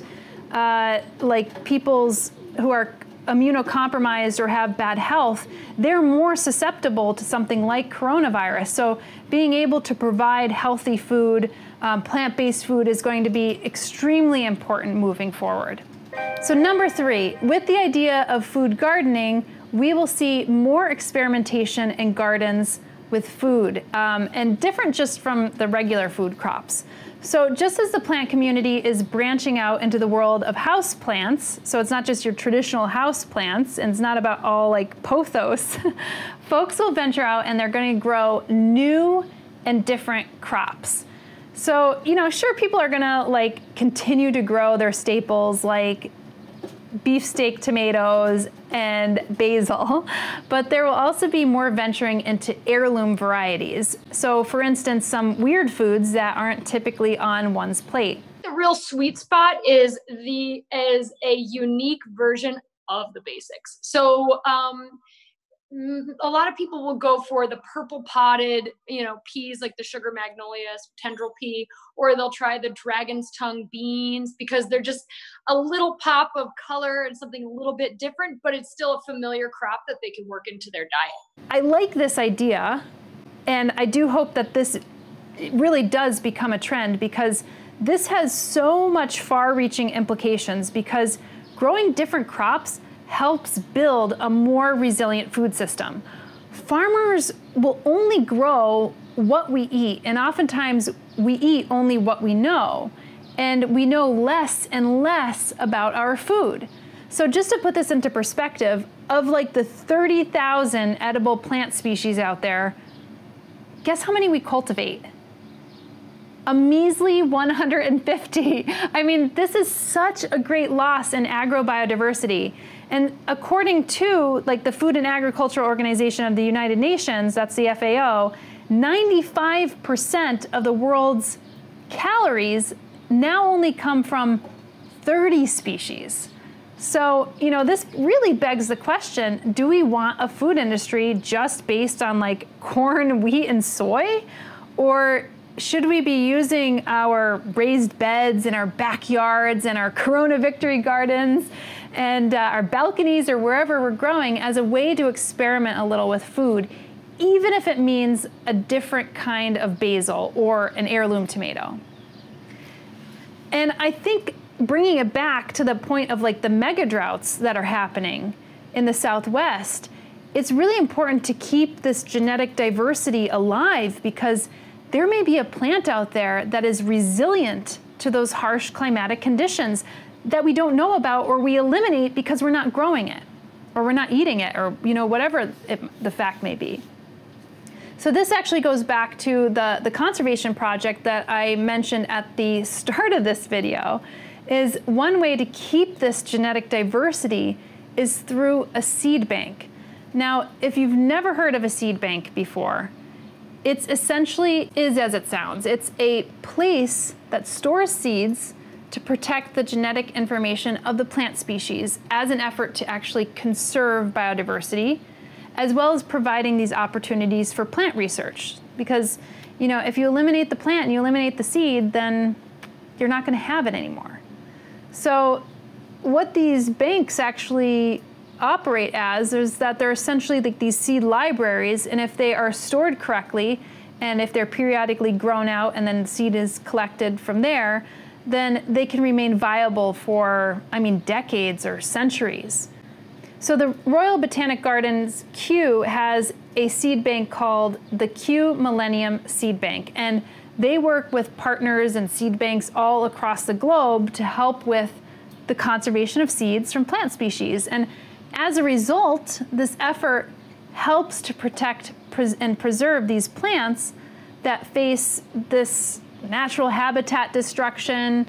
like people's who are immunocompromised or have bad health, they're more susceptible to something like coronavirus. So being able to provide healthy food, plant-based food, is going to be extremely important moving forward. So number 3, with the idea of food gardening, we will see more experimentation in gardens with food, and different just from the regular food crops. So just as the plant community is branching out into the world of house plants, so it's not just your traditional house plants, and it's not about all like pothos, folks will venture out and they're going to grow new and different crops. So, sure, people are gonna like continue to grow their staples like beefsteak tomatoes and basil, but there will also be more venturing into heirloom varieties. So for instance, some weird foods that aren't typically on one's plate. The real sweet spot is a unique version of the basics. So a lot of people will go for the purple potted, peas like the sugar magnolias, tendril pea, or they'll try the dragon's tongue beans because they're just a little pop of color and something a little bit different, but it's still a familiar crop that they can work into their diet. I like this idea, and I do hope that this really does become a trend, because this has so much far-reaching implications, because growing different crops helps build a more resilient food system. Farmers will only grow what we eat, and oftentimes we eat only what we know, and we know less and less about our food. So just to put this into perspective, of like the 30,000 edible plant species out there, guess how many we cultivate? A measly 150. I mean, this is such a great loss in agrobiodiversity. And according to like the Food and Agriculture Organization of the United Nations, that's the FAO, 95% of the world's calories now only come from 30 species. So, this really begs the question, do we want a food industry just based on like corn, wheat, and soy? Or should we be using our raised beds in our backyards and our Corona Victory gardens and our balconies or wherever we're growing as a way to experiment a little with food, even if it means a different kind of basil or an heirloom tomato? And I think bringing it back to the point of like the mega droughts that are happening in the Southwest, it's really important to keep this genetic diversity alive, because there may be a plant out there that is resilient to those harsh climatic conditions that we don't know about, or we eliminate because we're not growing it, or we're not eating it, or whatever the fact may be. So this actually goes back to the conservation project that I mentioned at the start of this video. Is one way to keep this genetic diversity is through a seed bank. Now, if you've never heard of a seed bank before, it's essentially is as it sounds. It's a place that stores seeds to protect the genetic information of the plant species as an effort to actually conserve biodiversity, as well as providing these opportunities for plant research. Because, if you eliminate the plant and you eliminate the seed, then you're not going to have it anymore. So what these banks actually operate as is that they're essentially like these seed libraries, and if they are stored correctly, and if they're periodically grown out and then seed is collected from there, then they can remain viable for, decades or centuries. So the Royal Botanic Gardens Kew has a seed bank called the Kew Millennium Seed Bank, and they work with partners and seed banks all across the globe to help with the conservation of seeds from plant species. And as a result, this effort helps to protect and preserve these plants that face this natural habitat destruction,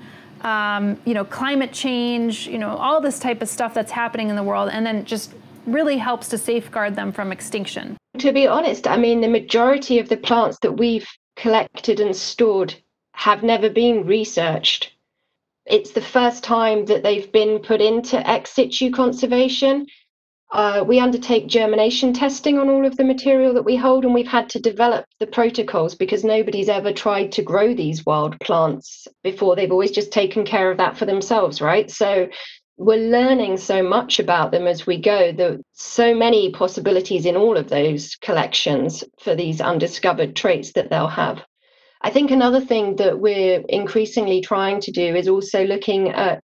climate change, all this type of stuff that's happening in the world, and then just really helps to safeguard them from extinction. To be honest, the majority of the plants that we've collected and stored have never been researched. It's the first time that they've been put into ex situ conservation. We undertake germination testing on all of the material that we hold, and we've had to develop the protocols because nobody's ever tried to grow these wild plants before. They've always just taken care of that for themselves, right? So we're learning so much about them as we go. There are so many possibilities in all of those collections for these undiscovered traits that they'll have. I think another thing that we're increasingly trying to do is also looking at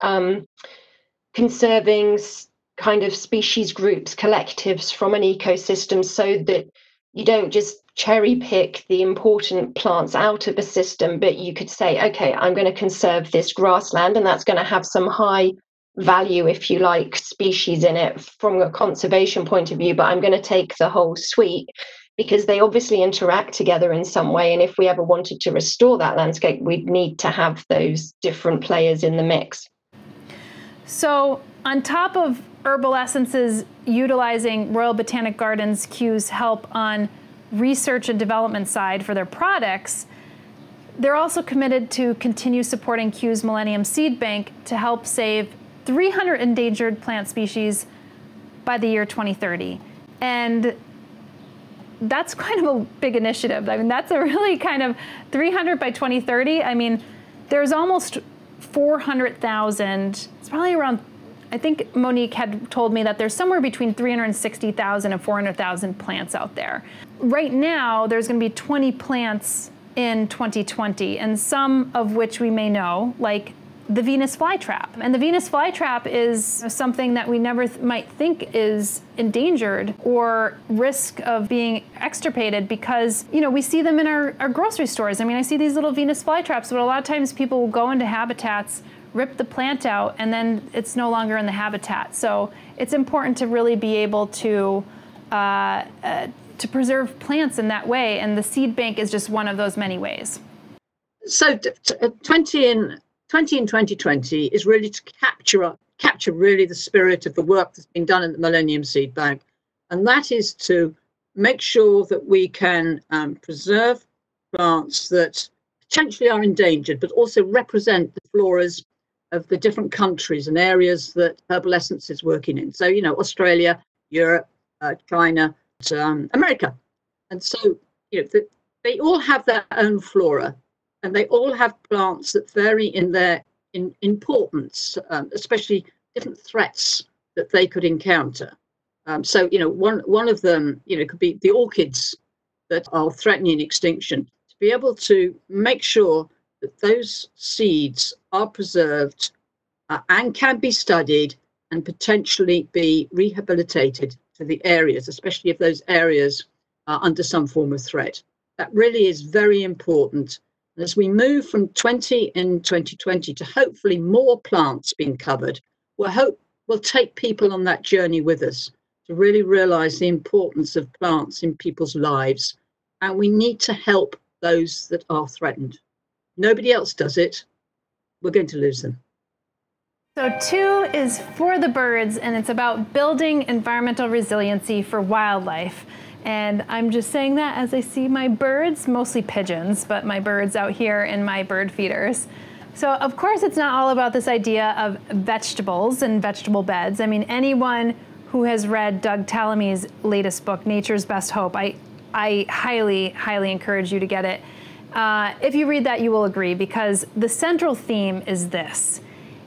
conserving kind of species groups, collectives from an ecosystem, so that you don't just cherry pick the important plants out of a system, but you could say, okay, I'm going to conserve this grassland, and that's going to have some high value, if you like, species in it from a conservation point of view, but I'm going to take the whole suite because they obviously interact together in some way. And if we ever wanted to restore that landscape, we'd need to have those different players in the mix. So on top of Herbal Essences utilizing Royal Botanic Gardens Kew's help on research and development side for their products, they're also committed to continue supporting Kew's Millennium Seed Bank to help save 300 endangered plant species by the year 2030. And that's kind of a big initiative. I mean, that's a really kind of 300 by 2030. I mean, there's almost 400,000. It's probably around, I think Monique had told me that there's somewhere between 360,000 and 400,000 plants out there. Right now, there's going to be 20 plants in 2020, and some of which we may know, like the Venus flytrap. And the Venus flytrap is something that we never might think is endangered or risk of being extirpated, because, you know, we see them in our grocery stores. I mean, I see these little Venus flytraps, but a lot of times people will go into habitats, rip the plant out, and then it's no longer in the habitat. So it's important to really be able to preserve plants in that way, and the seed bank is just one of those many ways. So 20 in 2020 is really to capture really the spirit of the work that's been done in the Millennium Seed Bank, and that is to make sure that we can preserve plants that potentially are endangered, but also represent the floras of the different countries and areas that Herbal Essence is working in. So, you know, Australia, Europe, China, America. And so, you know, they all have their own flora, and they all have plants that vary in their importance, especially different threats that they could encounter. So, you know, one of them, you know, could be the orchids that are threatening extinction. To be able to make sure that those seeds are preserved and can be studied and potentially be rehabilitated to the areas, especially if those areas are under some form of threat. That really is very important. And as we move from 2020 to hopefully more plants being covered, we'll take people on that journey with us to really realize the importance of plants in people's lives. And we need to help those that are threatened. Nobody else does it. We're going to lose them. So 2 is for the birds, and it's about building environmental resiliency for wildlife. And I'm just saying that as I see my birds, mostly pigeons, but my birds out here in my bird feeders. So of course it's not all about this idea of vegetables and vegetable beds. I mean, anyone who has read Doug Tallamy's latest book, Nature's Best Hope, I highly, highly encourage you to get it. If you read that, you will agree, because the central theme is this.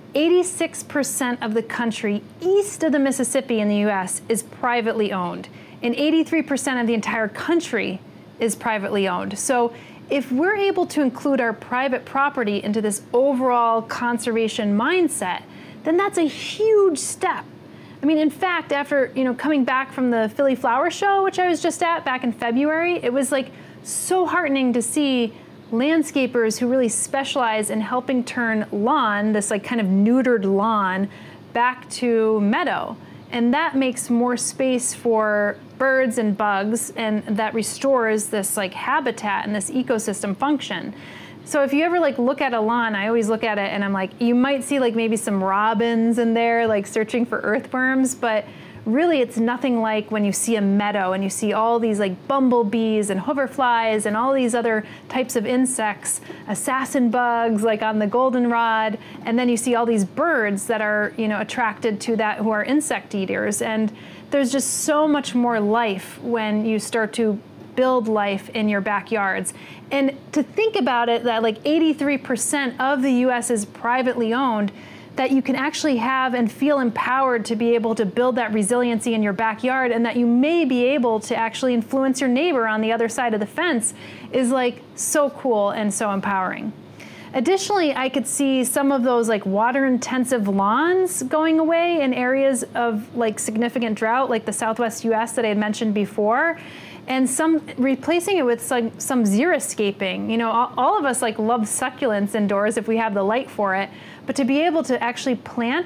86% of the country east of the Mississippi in the US is privately owned, and 83% of the entire country is privately owned. So if we're able to include our private property into this overall conservation mindset, then that's a huge step. I mean, in fact, after, you know, coming back from the Philly Flower Show, which I was just at back in February, it was like so heartening to see landscapers who really specialize in helping turn lawn, this like kind of neutered lawn, back to meadow. And that makes more space for birds and bugs, and that restores this like habitat and this ecosystem function. So if you ever like look at a lawn, I always look at it and I'm like, you might see like maybe some robins in there like searching for earthworms, but really it's nothing like when you see a meadow and you see all these like bumblebees and hoverflies and all these other types of insects, assassin bugs like on the goldenrod, and then you see all these birds that are, you know, attracted to that, who are insect eaters. And there's just so much more life when you start to build life in your backyards. And to think about it, that like 83% of the US is privately owned, that you can actually have and feel empowered to be able to build that resiliency in your backyard, and that you may be able to actually influence your neighbor on the other side of the fence, is like so cool and so empowering. Additionally, I could see some of those like water intensive lawns going away in areas of like significant drought, like the Southwest US that I had mentioned before, and some replacing it with some xeriscaping. You know, all of us like love succulents indoors if we have the light for it, but to be able to actually plant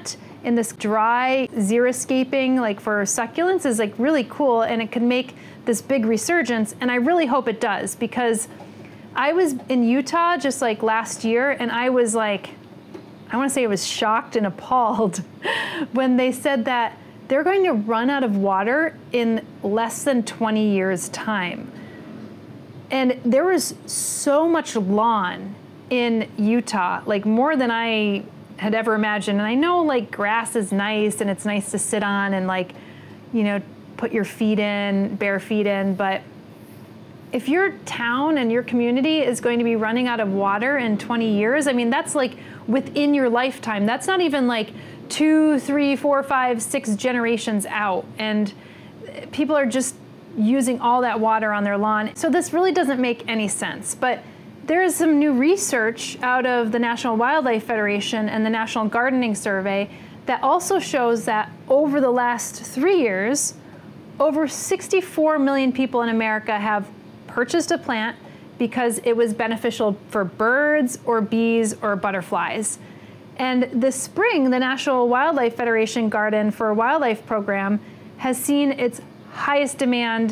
in this dry xeriscaping, like for succulents, is like really cool, and it could make this big resurgence. And I really hope it does, because I was in Utah just like last year, and I was like, I want to say I was shocked and appalled when they said that they're going to run out of water in less than 20 years' time. And there was so much lawn in Utah, like more than I had ever imagined. And I know like grass is nice and it's nice to sit on and like, you know, put your feet in, bare feet in, but if your town and your community is going to be running out of water in 20 years, I mean, that's like within your lifetime. That's not even like 2, 3, 4, 5, 6 generations out. And people are just using all that water on their lawn. So this really doesn't make any sense. But there is some new research out of the National Wildlife Federation and the National Gardening Survey that also shows that over the last 3 years, over 64 million people in America have purchased a plant because it was beneficial for birds or bees or butterflies. And this spring, the National Wildlife Federation Garden for Wildlife program has seen its highest demand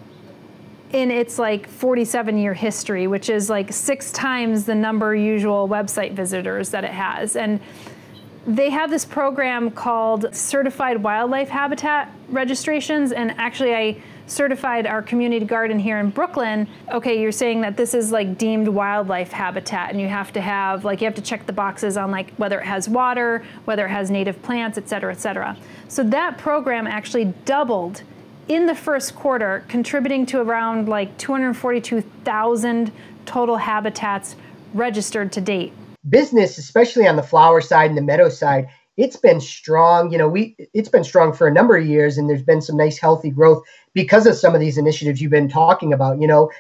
in its like 47-year history, which is like 6 times the number usual website visitors that it has. And they have this program called Certified Wildlife Habitat Registrations, and actually I certified our community garden here in Brooklyn. Okay, you're saying that this is like deemed wildlife habitat, and you have to have like, you have to check the boxes on like whether it has water, whether it has native plants, et cetera, et cetera. So that program actually doubled in the first quarter, contributing to around like 242,000 total habitats registered to date. Business, especially on the flower side and the meadow side, it's been strong. You know, it's been strong for a number of years, and there's been some nice healthy growth because of some of these initiatives you've been talking about.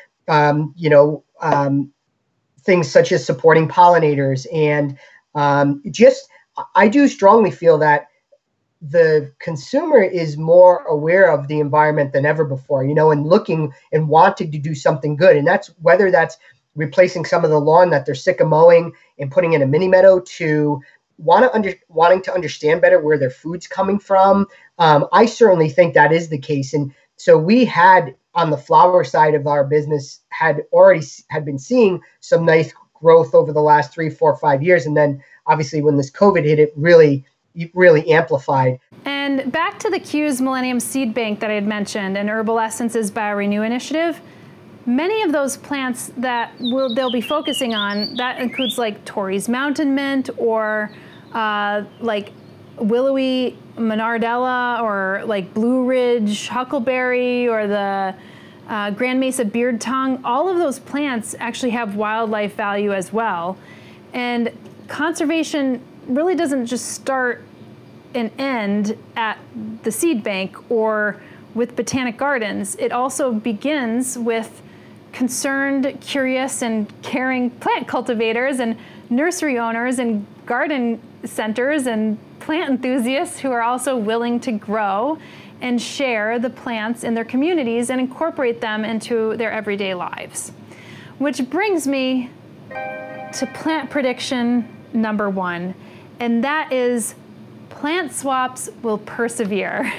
Things such as supporting pollinators, and I do strongly feel that the consumer is more aware of the environment than ever before, you know, and looking and wanting to do something good. And that's whether that's replacing some of the lawn that they're sick of mowing and putting in a mini meadow, to wanting to understand better where their food's coming from. I certainly think that is the case. And so we had, on the flower side of our business, had been seeing some nice growth over the last 3, 4, 5 years. And then obviously when this COVID hit, it really amplified. And back to the Q's Millennium Seed Bank that I had mentioned, and Herbal Essences BioRenew initiative, many of those plants that they'll be focusing on, that includes like Torrey's Mountain Mint, or like willowy Monardella, or like Blue Ridge Huckleberry, or the Grand Mesa Beard Tongue. All of those plants actually have wildlife value as well. And conservation really doesn't just start and end at the seed bank or with Botanic Gardens. It also begins with concerned, curious, and caring plant cultivators and nursery owners and garden centers and plant enthusiasts who are also willing to grow and share the plants in their communities and incorporate them into their everyday lives. Which brings me to plant prediction number 1, and that is plant swaps will persevere.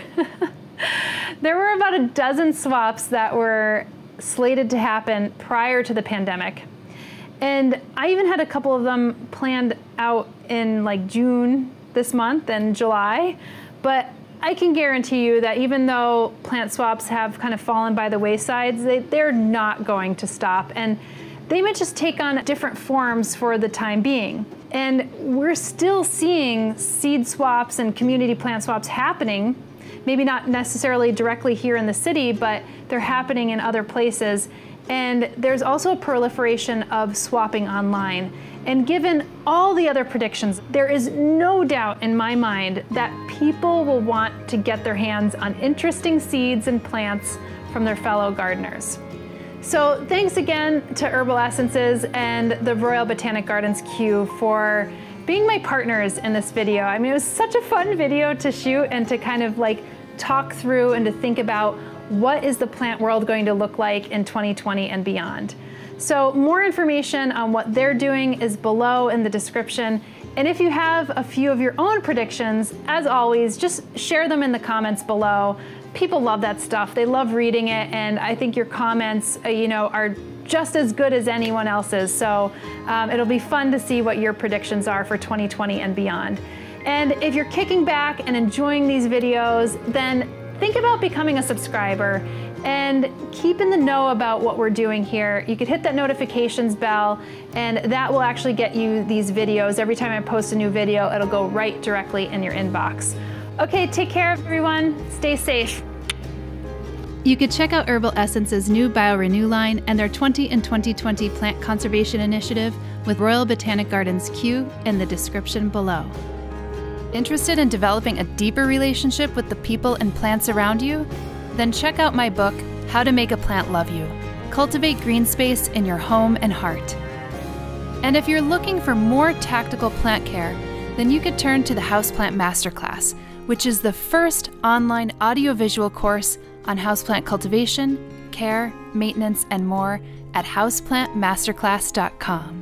There were about a dozen swaps that were slated to happen prior to the pandemic. And I even had a couple of them planned out in like June this month and July. But I can guarantee you that even though plant swaps have kind of fallen by the wayside, they're not going to stop. And they might just take on different forms for the time being. And we're still seeing seed swaps and community plant swaps happening, maybe not necessarily directly here in the city, but they're happening in other places. And there's also a proliferation of swapping online. And given all the other predictions, there is no doubt in my mind that people will want to get their hands on interesting seeds and plants from their fellow gardeners. So thanks again to Herbal Essences and the Royal Botanic Gardens Q for being my partners in this video. I mean, it was such a fun video to shoot and to kind of like talk through and to think about what is the plant world going to look like in 2020 and beyond. So more information on what they're doing is below in the description. And if you have a few of your own predictions, as always, just share them in the comments below. People love that stuff. They love reading it, and I think your comments, are just as good as anyone else's. So it'll be fun to see what your predictions are for 2020 and beyond. And if you're kicking back and enjoying these videos, then think about becoming a subscriber and keep in the know about what we're doing here. You could hit that notifications bell, and that will actually get you these videos. Every time I post a new video, it'll go right directly in your inbox. Okay, take care everyone. Stay safe. You could check out Herbal Essence's new BioRenew line and their 20 in 2020 plant conservation initiative with Royal Botanic Gardens Kew in the description below. Interested in developing a deeper relationship with the people and plants around you? Then check out my book, How to Make a Plant Love You. Cultivate green space in your home and heart. And if you're looking for more tactical plant care, then you could turn to the Houseplant Masterclass, which is the first online audiovisual course on houseplant cultivation, care, maintenance, and more at houseplantmasterclass.com.